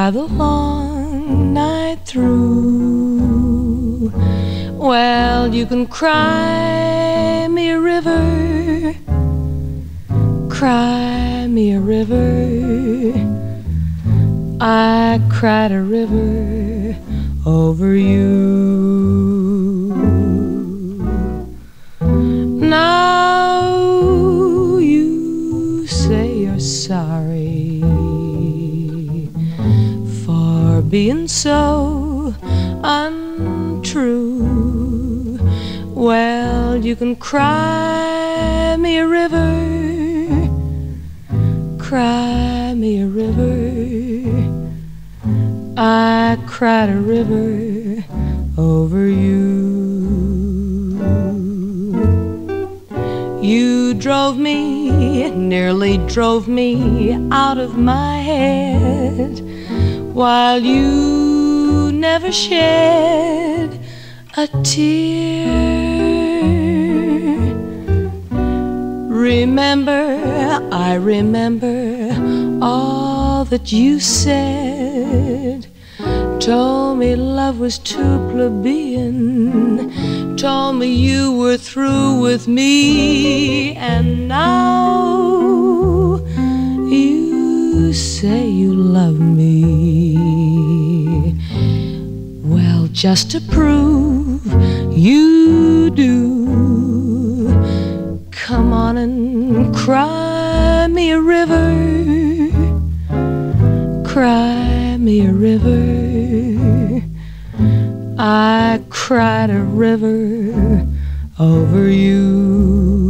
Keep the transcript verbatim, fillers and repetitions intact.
cry the long night through. Well, you can cry me a river, cry me a river. I cried a river over you. Now you say you're sorry for being so untrue. Well, you can cry me a river, cry me a river. I cried a river over you. You drove me, nearly drove me out of my head, while you never shed a tear. Remember, I remember all that you said. Told me love was too plebeian, told me you were through with me, and now you say you love me. Well, just to prove you do, come on and cry me a river, cry me a river. I cried a river over you.